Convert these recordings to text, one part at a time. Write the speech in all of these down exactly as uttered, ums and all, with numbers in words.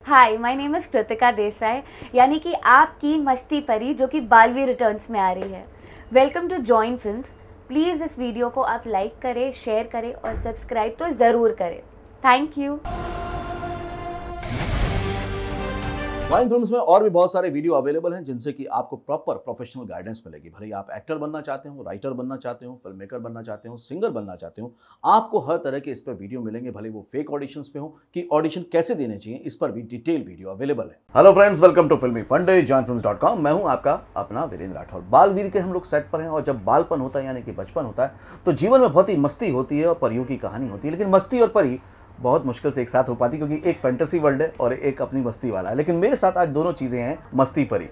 Hi, my name is Kritika Desai, यानी कि आपकी मस्ती परी जो कि बालवीर रिटर्न्स में आ रही है। Welcome to Join Films. Please इस वीडियो को आप लाइक करें, शेयर करें और सब्सक्राइब तो ज़रूर करें। Thank you. जॉइन फिल्म्स में और भी बहुत सारे वीडियो अवेलेबल हैं जिनसे कि आपको प्रॉपर प्रोफेशनल गाइडेंस मिलेगी। भले आप एक्टर बनना चाहते हो, राइटर बनना चाहते हो, फिल्म मेकर बनना चाहते हो, सिंगर बनना चाहते हो, आपको हर तरह के इस पर वीडियो मिलेंगे। भले वो फेक ऑडिशंस पे हो कि ऑडिशन कैसे देने चाहिए, इस पर भी डिटेल वीडियो अवेलेबल है। Hello friends, welcome to Filmy Funde join films dot com. मैं हूं आपका अपना वीरेंद्र राठौर। बालवीर के हम लोग सेट पर हैं और जब बालपन होता है यानी कि बचपन होता है तो जीवन में बहुत ही मस्ती होती है और परियों की कहानी होती है। लेकिन मस्ती और परी बहुत मुश्किल से एक साथ हो पाती क्योंकि एक फैंटेसी वर्ल्ड है और एक अपनी मस्ती वाला है। लेकिन मेरे साथ आज दोनों चीजें हैं, मस्ती परी।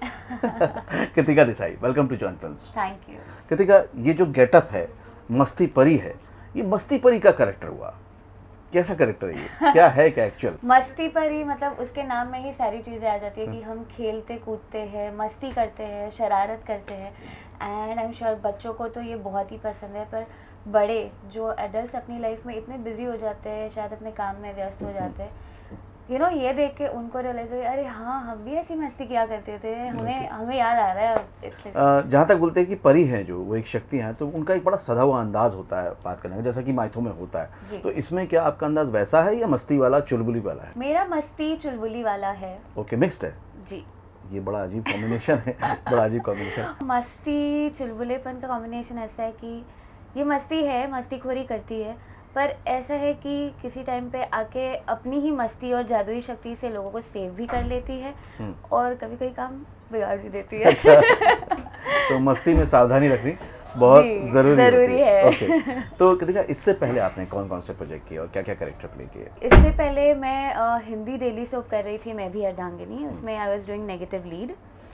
Kritika Desai, welcome to Join Films. Thank you. Kritika, ये जो गेटअप है, मस्ती परी है, ये मस्ती परी का कैरेक्टर हुआ, कैसा कैरेक्टर है ये? क्या है क्या एक्चुअल? मस्ती परी मतलब उसके नाम में ही सारी चीज़ें आ जाती है कि हम खेलते कूदते हैं, मस्ती करते हैं, शरारत करते हैं। एंड आई एम श्योर बच्चों को तो ये बहुत ही पसंद है, पर बड़े जो एडल्ट्स अपनी लाइफ में इतने बिजी हो जाते हैं, शायद अपने काम में व्यस्त हो जाते हैं, यू नो ये देख के उनको रियलाइज हो अरे हाँ, हम भी ऐसी मस्ती किया करते थे, हमें हमें याद आ रहा है। जहाँ तक बोलते हैं कि परी हैं जो वो एक शक्ति हैं, तो उनका एक बड़ा सधा हुआ अंदाज होता है बात करने का, जैसा कि माइथो में होता है। तो इसमें क्या आपका अंदाज वैसा है या मस्ती वाला चुलबुली वाला है? मेरा मस्ती चुलबुली वाला है। ओके, मिक्स्ड है जी। ये बड़ा अजीब कॉम्बिनेशन है। बड़ा अजीब कॉम्बिनेशन। मस्ती चुलबुलेपन का कॉम्बिनेशन ऐसा है कि ये मस्ती है, मस्तीखोरी करती है, पर ऐसा है कि किसी टाइम पे आके अपनी ही मस्ती और जादुई शक्ति से लोगों को सेव भी कर लेती है और कभी कभी काम बिगाड़ भी देती है। अच्छा। तो मस्ती में सावधानी रखनी बहुत जरूरी, जरूरी है, है। ओके। तो कृतिका, इससे पहले आपने कौन कौन से प्रोजेक्ट किए और क्या क्या कैरेक्टर प्ले किए? इससे पहले मैं आ, हिंदी डेली सोप कर रही थी, मैं भी अर्धांगिनी। उसमें I was doing negative lead,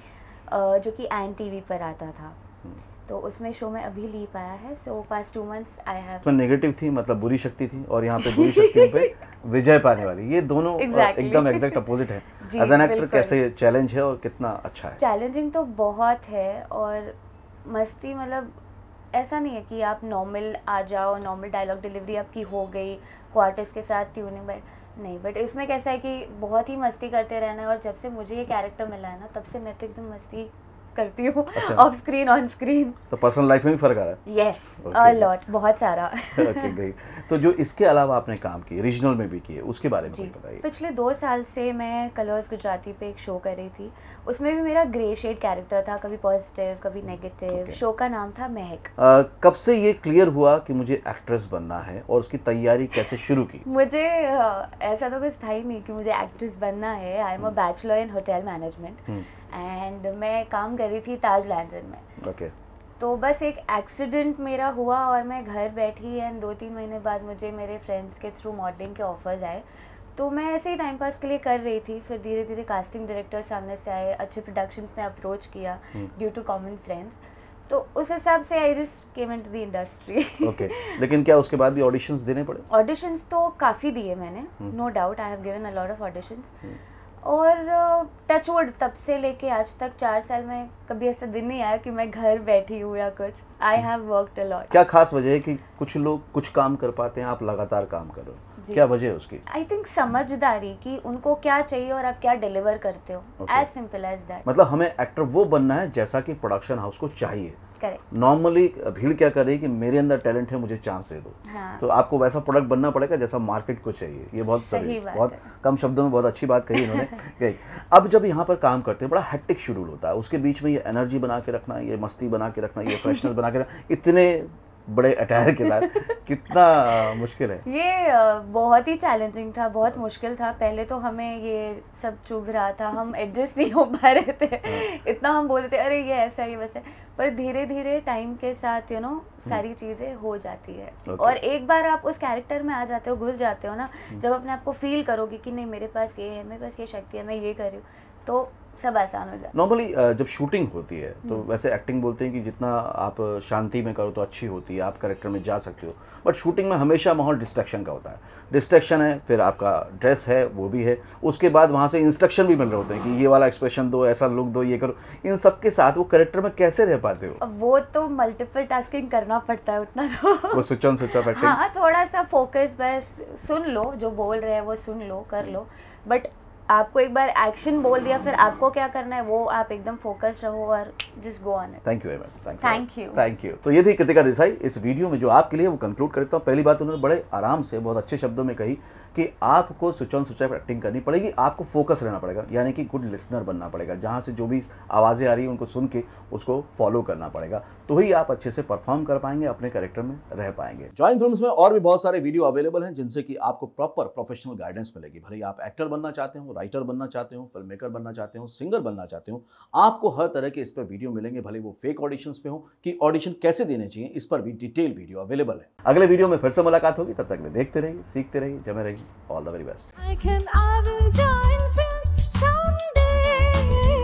जो कि एन टीवी पर आता था। तो उसमें शो में अभी लीप आया है। So past two months I have. तो नेगेटिव थी मतलब बुरी शक्ति थी, और यहाँ पे बुरी शक्तियों पे विजय पाने वाली, ये दोनों exactly. एकदम एग्जैक्ट अपोजिट है। एज एन एक्टर कैसे चैलेंज है और कितना अच्छा है? चैलेंजिंग तो बहुत है, और मस्ती मतलब ऐसा नहीं है कि आप नॉर्मल आ जाओ, नॉर्मल डायलॉग डिलीवरी आपकी हो गई, क्वार्टर्स के साथ ट्यूनिंग, बट नहीं। बट इसमें कैसा है कि बहुत ही मस्ती करते रहना है, और जब से मुझे ये कैरेक्टर मिला है ना, तब से मैं तो एकदम मस्ती करती हूँ, ऑफ स्क्रीन ऑन स्क्रीन। तो पर्सनल लाइफ में भी फर्क आ रहा है? यस, अ लॉट, बहुत सारा। Okay, great. तो जो इसके अलावा आपने काम किए, रीजनल में भी किए, उसके बारे में कुछ बताइए। पिछले दो साल से मैं कलर्स गुजराती पे एक शो कर रही थी। उसमें भी मेरा ग्रे शेड कैरेक्टर था, कभी पॉजिटिव कभी नेगेटिव। शो का नाम था महक। कब से ये क्लियर हुआ कि मुझे एक्ट्रेस बनना है और उसकी तैयारी कैसे शुरू की? मुझे ऐसा तो कुछ था ही नहीं कि मुझे एक्ट्रेस बनना है। I am a bachelor in hotel management and मैं काम कर रही थी ताज लैंडन में। ओके। तो बस एक एक्सीडेंट मेरा हुआ और मैं घर बैठी, एंड दो तीन महीने बाद मुझे मेरे फ्रेंड्स के थ्रू मॉडलिंग के ऑफर्स आए। तो मैं ऐसे ही टाइम पास के लिए कर रही थी। फिर धीरे धीरे कास्टिंग डायरेक्टर सामने से आए, अच्छे प्रोडक्शंस ने अप्रोच किया ड्यू टू कॉमन फ्रेंड्स। तो उस हिसाब से I just came into the industry. Okay, लेकिन क्या उसके बाद भी ऑडिशंस देने पड़े? ऑडिशंस तो काफ़ी दिए मैंने, no doubt, I have given a lot of auditions. और टचवुड तब से लेके आज तक चार साल में कभी ऐसा दिन नहीं आया कि मैं घर बैठी हूँ या कुछ। I have worked a lot. क्या खास वजह है कि कुछ लोग कुछ काम कर पाते हैं, आप लगातार काम कर रहे हो, क्या वजह है उसकी? आई थिंक समझदारी, कि उनको क्या चाहिए और आप क्या डिलीवर करते हो, एज सिंपल एज दैट। मतलब हमें एक्टर वो बनना है जैसा कि प्रोडक्शन हाउस को चाहिए। करेक्ट। नॉर्मली भीड़ क्या कर रही है कि मेरे अंदर टैलेंट है, मुझे चांस दे दो। हाँ। तो आपको वैसा प्रोडक्ट बनना पड़ेगा जैसा मार्केट को चाहिए। ये बहुत सही, बहुत कम शब्दों में बहुत अच्छी बात कही इन्होंने। अब जब यहाँ पर काम करते हैं, बड़ा हेक्टिक शेड्यूल होता है, उसके बीच में ये एनर्जी बना के रखना, ये मस्ती बना के रखना, ये फ्रेशनेस बना के रखना, इतने बड़े अटायर के साथ कितना मुश्किल है? ये बहुत ही चैलेंजिंग था, बहुत मुश्किल था। पहले तो हमें ये सब चुभ रहा था, हम एडजस्ट नहीं हो पा रहे थे। इतना हम बोलते थे अरे ये ऐसा ही वैसा, पर धीरे धीरे टाइम के साथ यू नो सारी चीज़ें हो जाती है। okay. और एक बार आप उस कैरेक्टर में आ जाते हो, घुस जाते हो ना, जब अपने आप को फील करोगे कि नहीं मेरे पास ये है, मेरे पास ये शक्ति है, मैं ये कर रही हूँ, तो सब आसान हो जाए। नॉर्मली जब शूटिंग होती है तो वैसे एक्टिंग बोलते हैं कि जितना आप शांति में करो तो अच्छी होती है, आप कैरेक्टर में जा सकते हो, बट शूटिंग में हमेशा माहौल डिस्ट्रैक्शन का होता है। डिस्ट्रैक्शन है, फिर आपका ड्रेस है वो भी है, उसके बाद वहाँ से इंस्ट्रक्शन भी मिल रहे होते हैं कि ये वाला एक्सप्रेशन दो, ऐसा लुक दो, ये करो। इन सब के साथ वो कैरेक्टर में कैसे रह पाते हो? वो तो मल्टीपल टास्किंग करना पड़ता है उतना तो। वो switch on switch off acting. हाँ, थोड़ा सा फोकस, बस सुन लो जो बोल रहे हैं वो सुन लो, कर लो, बट आपको एक बार एक्शन बोल दिया, फिर आपको क्या करना है वो आप एकदम फोकस रहो और just go on it. Thank you very much. Thank you thank you. तो ये थी कृतिका देसाई। इस वीडियो में जो आपके लिए वो कंक्लूड करता हूँ। पहली बात उन्होंने बड़े आराम से बहुत अच्छे शब्दों में कही कि आपको switch on switch off acting करनी पड़ेगी, आपको फोकस रहना पड़ेगा, यानी कि गुड लिसनर बनना पड़ेगा। जहाँ से जो भी आवाज़ें आ रही हैं उनको सुन के उसको फॉलो करना पड़ेगा, तो ही आप अच्छे से परफॉर्म कर पाएंगे, अपने कैरेक्टर में रह पाएंगे। जॉइन फिल्म्स में और भी बहुत सारे वीडियो अवेलेबल हैं जिनसे कि आपको प्रॉपर प्रोफेशनल गाइडेंस मिलेगी। भले आप एक्टर बनना चाहते हो, राइटर बनना चाहते हो, फिल्म मेकर बनना चाहते हो, सिंगर बनना चाहते हो, आपको हर तरह के इस पर वीडियो मिलेंगे। भले वो फेक ऑडिशंस पे हो कि ऑडिशन कैसे देने चाहिए, इस पर भी डिटेल वीडियो अवेलेबल है। अगले वीडियो में फिर से मुलाकात होगी, तब तक के लिए देखते रहिए, सीखते रहिए, जमे रहिए। All the very best. I can I will join films someday.